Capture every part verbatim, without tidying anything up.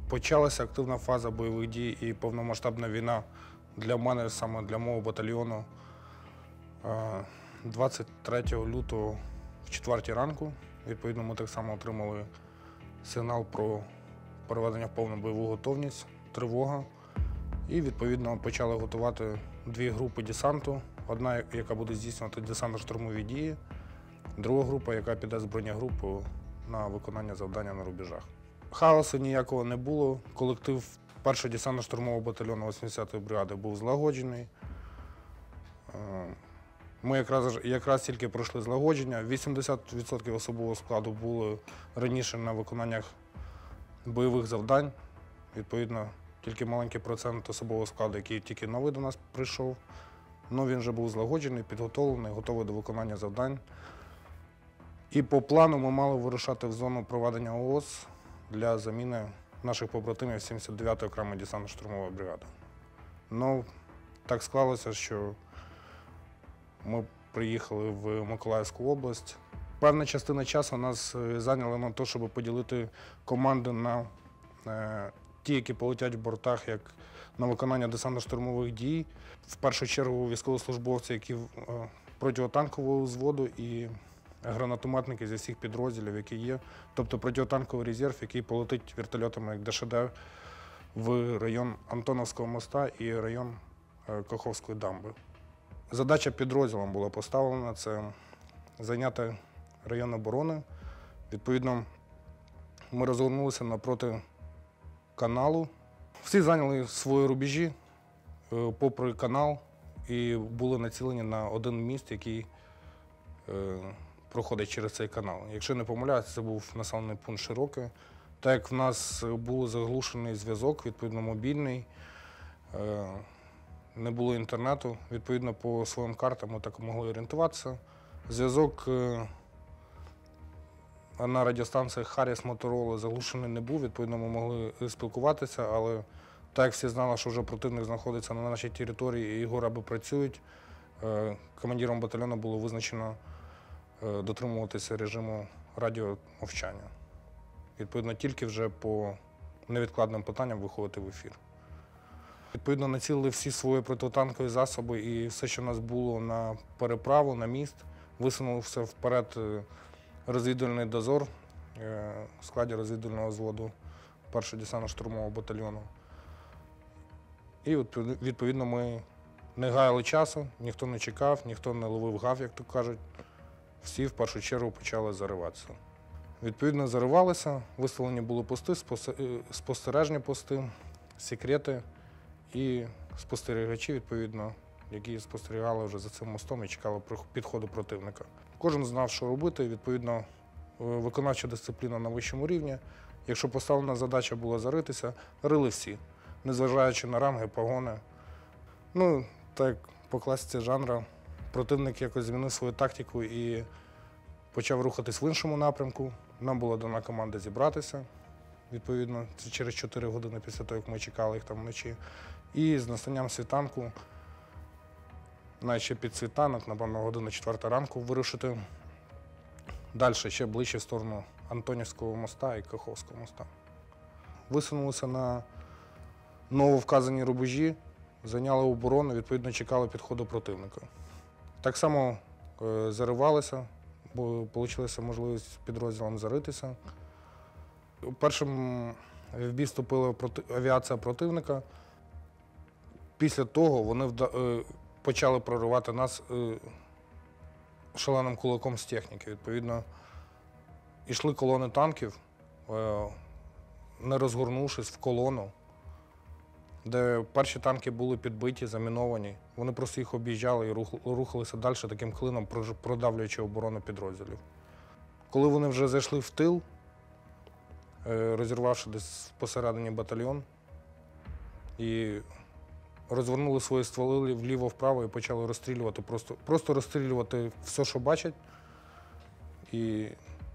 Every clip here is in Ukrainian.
Почалася активна фаза бойових дій і повномасштабна війна для мене, саме для мого батальйону, двадцять третього лютого в четвертій ранку. Відповідно, ми так само отримали сигнал про переведення в повну бойову готовність, тривога. І, відповідно, почали готувати дві групи десанту. Одна, яка буде здійснювати десантно-штурмові дії, друга група, яка піде з бронегрупою на виконання завдання на рубежах. Хаосу ніякого не було. Колектив першого десантно-штурмового батальйону вісімдесятої бригади був злагоджений. Ми якраз, якраз тільки пройшли злагодження. вісімдесят відсотків особового складу було раніше на виконаннях бойових завдань. Відповідно, тільки маленький процент особового складу, який тільки новий до нас прийшов. Ну, він вже був злагоджений, підготовлений, готовий до виконання завдань. І по плану ми мали вирушати в зону проведення ООС для заміни наших побратимів сімдесят дев'ятої окремої десантно-штурмової бригади. Ну, так склалося, що ми приїхали в Миколаївську область. Певна частина часу нас зайняла на те, щоб поділити команди на е, ті, які полетять в бортах, як на виконання десантно-штурмових дій. В першу чергу військовослужбовці, які е, протитанкового взводу і гранатометники зі всіх підрозділів, які є. Тобто протитанковий резерв, який полетить вертольотами як ДШД в район Антоновського моста і район е, Каховської дамби. Задача підрозділом була поставлена – це зайняти район оборони. Відповідно, ми розгорнулися напроти каналу. Всі зайняли свої рубежі попри канал і були націлені на один міст, який е, проходить через цей канал. Якщо не помиляюсь, це був населений пункт Широке. Так як в нас був заглушений зв'язок, відповідно мобільний, е, не було інтернету, відповідно по своїм картам ми так могли орієнтуватися. Зв'язок е, на радіостанціях Харріс, Моторола заглушений не був, відповідно ми могли спілкуватися, але так як всі знали, що вже противник знаходиться на нашій території і його раби працюють, е, командиром батальйону було визначено е, дотримуватися режиму радіомовчання. Відповідно, тільки вже по невідкладним питанням виходити в ефір. Відповідно, націлили всі свої протитанкові засоби і все, що в нас було на переправу, на міст, висунувся вперед розвідувальний дозор в складі розвідувального взводу першого десантно-штурмового батальйону. І відповідно ми не гаяли часу, ніхто не чекав, ніхто не ловив гав, як то кажуть. Всі в першу чергу почали зариватися. Відповідно, заривалися, виставлені були пости, спостережні пости, секрети і спостерігачі, відповідно, які спостерігали вже за цим мостом і чекали підходу противника. Кожен знав, що робити, відповідно, виконавча дисципліна на вищому рівні. Якщо поставлена задача була заритися, рили всі, незважаючи на ранги, погони. Ну, так по класиці жанру, противник якось змінив свою тактику і почав рухатись в іншому напрямку. Нам була дана команда зібратися, відповідно, це через чотири години після того, як ми чекали їх там вночі. І з настанням світанку, навіть ще під світанок, напевно, година четверта ранку, вирушити далі, ще ближче в сторону Антонівського моста і Каховського моста. Висунулися на нововказані рубежі, зайняли оборону, відповідно, чекали підходу противника. Так само е, заривалися, бо вийшла можливість підрозділом заритися. Першим в бій вступила проти... авіація противника. Після того вони вда... е, почали проривати нас е, шаленим кулаком з техніки. Відповідно, йшли колони танків, е, не розгорнувшись в колону, де перші танки були підбиті, заміновані. Вони просто їх об'їжджали і рухалися далі таким клином, продавлюючи оборону підрозділів. Коли вони вже зайшли в тил, розірвавши десь посередині батальйон, і розвернули свої стволи вліво-вправо і почали розстрілювати, просто, просто розстрілювати все, що бачать. І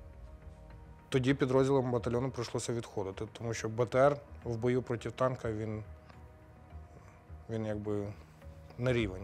тоді підрозділам батальйону прийшлося відходити, тому що БТР в бою проти танка, він, він якби не рівень.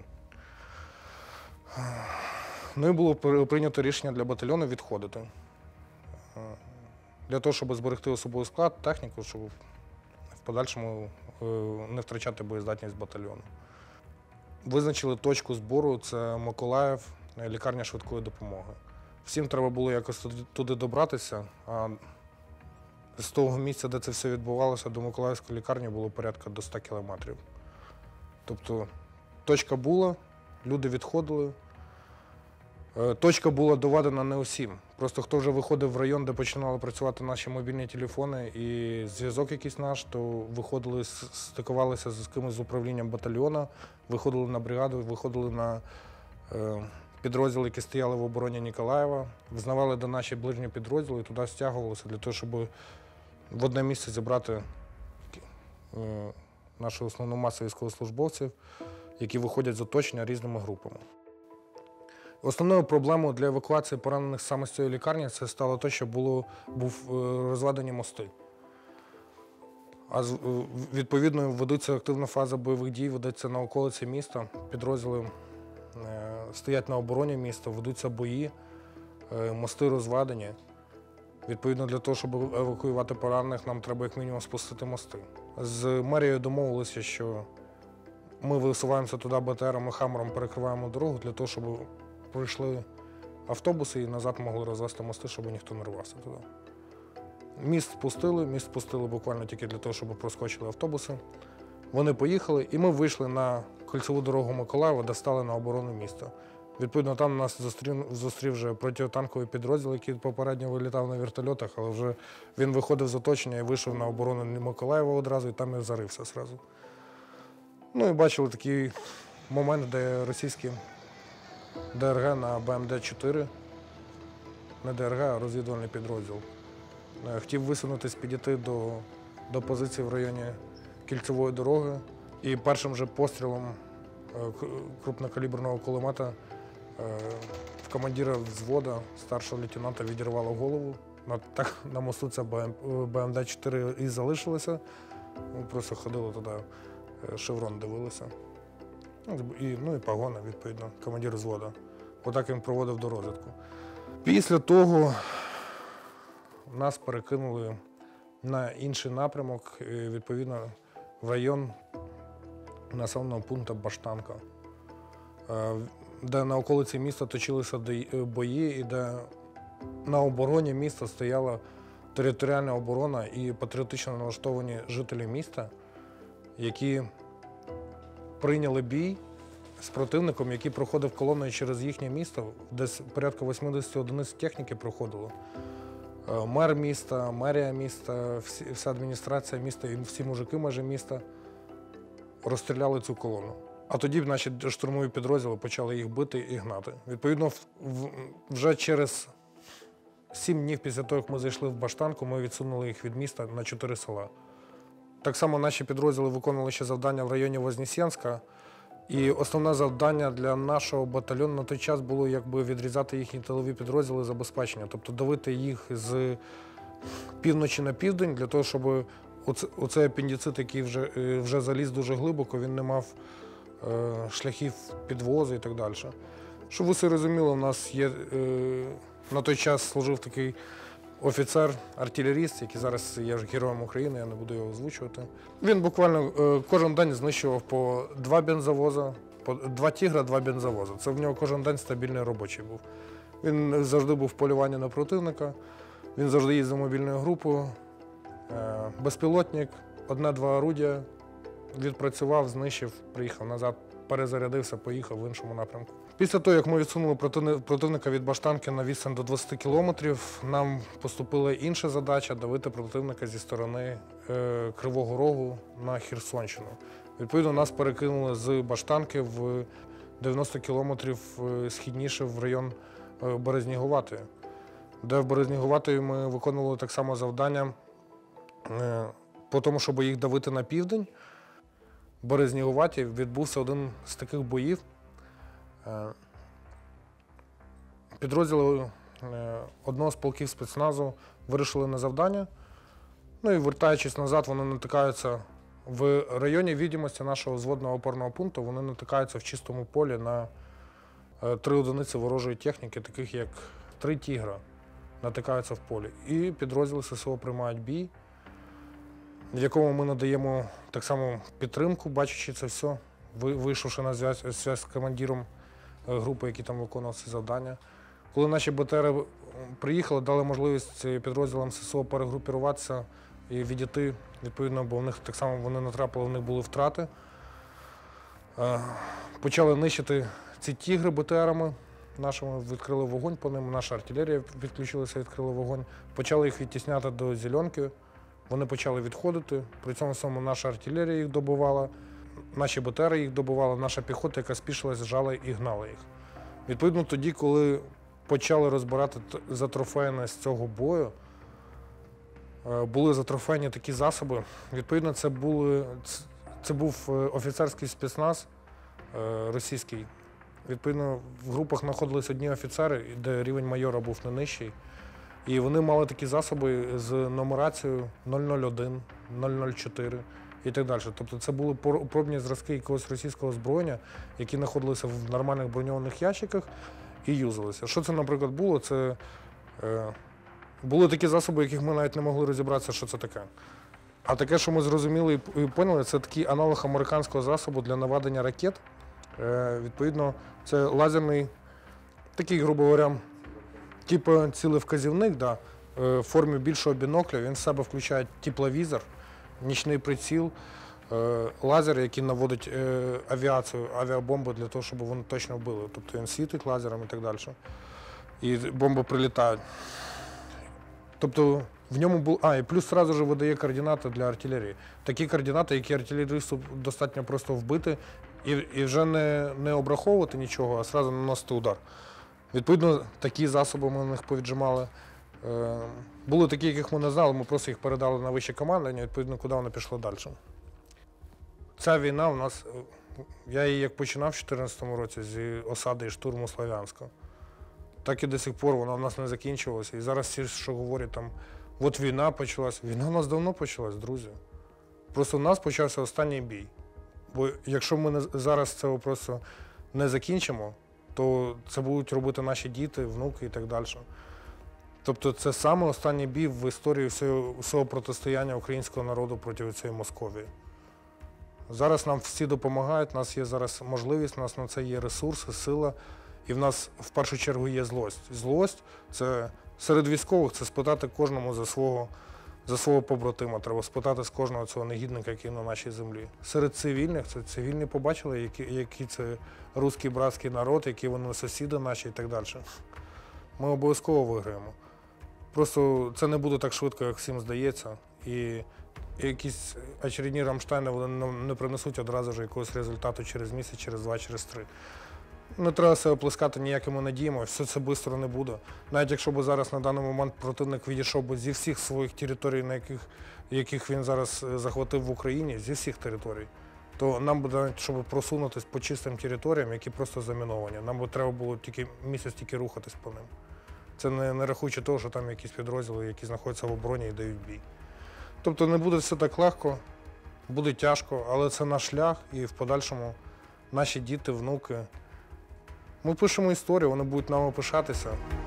Ну і було прийнято рішення для батальйону відходити. Для того, щоб зберегти особовий склад, техніку, щоб подальшому не втрачати боєздатність батальйону. Визначили точку збору – це Миколаїв, лікарня швидкої допомоги. Всім треба було якось туди добратися, а з того місця, де це все відбувалося, до Миколаївської лікарні було порядка до ста кілометрів. Тобто точка була, люди відходили. Точка була доведена не усім. Просто хто вже виходив в район, де починали працювати наші мобільні телефони і зв'язок якийсь наш, то виходили, стикувалися з кимось з управлінням батальйону, виходили на бригаду, виходили на е, підрозділи, які стояли в обороні Ніколаєва, взнавали, де наші ближні підрозділи, і туди стягувалися для того, щоб в одне місце зібрати е, нашу основну масу військовослужбовців, які виходять з оточення різними групами. Основною проблемою для евакуації поранених саме з цієї лікарні це стало те, що було, був розведені мости. А відповідно ведуться активна фаза бойових дій, ведеться на околиці міста, підрозділи стоять на обороні міста, ведуться бої, мости розведені. Відповідно, для того, щоб евакуювати поранених, нам треба як мінімум спустити мости. З мерією домовилися, що ми висуваємося туди Б Т Ром і Хаммером, перекриваємо дорогу для того, щоб прийшли автобуси і назад могли розвести мости, щоб ніхто не рвався туди. Міст спустили, міст спустили буквально тільки для того, щоб проскочили автобуси. Вони поїхали, і ми вийшли на кольцеву дорогу Миколаєва, де стали на оборону міста. Відповідно, там нас зустрів, зустрів вже протитанковий підрозділ, який попередньо вилітав на вертольотах, але вже він виходив з оточення і вийшов на оборону Миколаєва одразу, і там і зарився одразу. Ну і бачили такий момент, де російські Д Р Г на Б М Д чотири, не Д Р Г, а розвідувальний підрозділ, хотів висунутись, підійти до, до позиції в районі кільцевої дороги. І першим же пострілом крупнокаліберного кулемета в командира взвода, старшого лейтенанта, відірвало голову. На, так, на мосту це Б М Д чотири і залишилося. Ми просто ходили туди, шеврон дивилися. І, ну і погона, відповідно, командир взводу. Отак він проводив до розвідку. Після того нас перекинули на інший напрямок, відповідно, в район населеного пункту Баштанка, де на околиці міста точилися бої і де на обороні міста стояла територіальна оборона і патріотично налаштовані жителі міста, які прийняли бій з противником, який проходив колоною через їхнє місто, десь порядка вісімдесят одиниць техніки проходило. Мер міста, мерія міста, вся адміністрація міста і всі мужики майже міста розстріляли цю колону. А тоді наші штурмові підрозділи почали їх бити і гнати. Відповідно, вже через сім днів після того, як ми зайшли в Баштанку, ми відсунули їх від міста на чотири села. Так само наші підрозділи виконували ще завдання в районі Вознесенська. І основне завдання для нашого батальйону на той час було якби відрізати їхні тилові підрозділи забезпечення, тобто давити їх з півночі на південь, для того, щоб оце, оцей апендицит, який вже, вже заліз дуже глибоко, він не мав е, шляхів підвозу і так далі. Щоб ви все розуміли, у нас є, е, на той час служив такий офіцер-артилеріст, який зараз є героєм України, я не буду його озвучувати. Він буквально е, кожен день знищував по два бензовоза, по два тігра, два бензовоза. Це в нього кожен день стабільний робочий був. Він завжди був в полюванні на противника, він завжди їздив мобільною групою, е, безпілотник, одне-два орудія, відпрацював, знищив, приїхав назад, перезарядився, поїхав в іншому напрямку. Після того, як ми відсунули противника від Баштанки на відстань до двадцяти кілометрів, нам поступила інша задача – давити противника зі сторони е, Кривого Рогу на Херсонщину. Відповідно, нас перекинули з Баштанки в дев'яносто кілометрів східніше в район е, Березнігуватої, де в Березнігуватої ми виконували так само завдання е, по тому, щоб їх давити на південь. В Березнігуваті відбувся один з таких боїв. Підрозділи одного з полків спецназу вирішили на завдання. Ну і вертаючись назад, вони натикаються в районі відомості нашого взводного опорного пункту, вони натикаються в чистому полі на три одиниці ворожої техніки, таких як три тігра, натикаються в полі. І підрозділи ССО приймають бій. в якому ми надаємо так само підтримку, бачачи це все, вийшовши на зв'язь з командиром групи, який там виконував ці завдання. Коли наші БТРи приїхали, дали можливість підрозділам ССО перегрупіруватися і відійти, відповідно, бо в них так само вони натрапили, в них були втрати. Почали нищити ці тігри БТРами нашими, відкрили вогонь по ним, наша артилерія відключилася, відкрила вогонь. Почали їх відтісняти до Зеленки, вони почали відходити, при цьому самому наша артилерія їх добивала, наші БТРи їх добивали, наша піхота, яка спішилась, жала і гнала їх. Відповідно, тоді, коли почали розбирати затрофейність цього бою, були затрофейні такі засоби, відповідно, це, були, це був офіцерський спецназ російський. Відповідно, в групах знаходились одні офіцери, де рівень майора був не нижчий. І вони мали такі засоби з нумерацією нуль нуль один, нуль нуль чотири і так далі. Тобто це були пробні зразки якогось російського озброєння, які знаходилися в нормальних броньованих ящиках і юзалися. Що це, наприклад, було? Це е, були такі засоби, яких ми навіть не могли розібратися, що це таке. А таке, що ми зрозуміли і поняли, це такий аналог американського засобу для наведення ракет. Е, відповідно, це лазерний, такий, грубо говоря, типу цілевказівник, да, в формі більшого бінокля. Він в себе включає тепловізор, нічний приціл, лазер, який наводить авіацію, авіабомби для того, щоб вони точно вбили. Тобто він світить лазером і так далі. І бомби прилітають. Тобто в ньому був... А, і плюс одразу ж видає координати для артилерії. Такі координати, які артилерісту достатньо просто вбити і, і вже не, не обраховувати нічого, а одразу наносити удар. Відповідно, такі засоби ми на них повіджимали. Були такі, яких ми не знали, ми просто їх передали на вище командування, відповідно, куди вони пішли далі. Ця війна у нас, я її як починав в дві тисячі чотирнадцятому році з осади і штурму Слов'янська, так і до сих пор вона в нас не закінчилася. І зараз всі, що говорять, там, от війна почалась. Війна у нас давно почалась, друзі. Просто у нас почався останній бій. Бо якщо ми не, зараз це просто не закінчимо, то це будуть робити наші діти, внуки і так далі. Тобто це саме останній бій в історії всього, всього протистояння українського народу проти цієї Московії. Зараз нам всі допомагають, у нас є зараз можливість, у нас на це є ресурси, сила, і в нас в першу чергу є злость. Злость – це серед військових, це спитати кожному за свого, за свого побратима, треба спитати з кожного цього негідника, який на нашій землі. Серед цивільних, це цивільні побачили, які, які це русський братський народ, які вони сусіди наші і так далі. Ми обов'язково виграємо. Просто це не буде так швидко, як всім здається. І якісь очередні Рамштайни вони не принесуть одразу ж якогось результату через місяць, через два, через три. Не треба себе оплескати ніякими надіями, все це швидко не буде. Навіть якщо б зараз на даний момент противник відійшов би зі всіх своїх територій, на яких, яких він зараз захватив в Україні, зі всіх територій, то нам буде, щоб просунутися по чистим територіям, які просто заміновані, нам би треба було тільки місяць тільки рухатись по ним. Це не, не рахуючи того, що там якісь підрозділи, які знаходяться в обороні і дають бій. Тобто не буде все так легко, буде тяжко, але це наш шлях і в подальшому наші діти, внуки. Ми пишемо історію, вони будуть нами пишатися.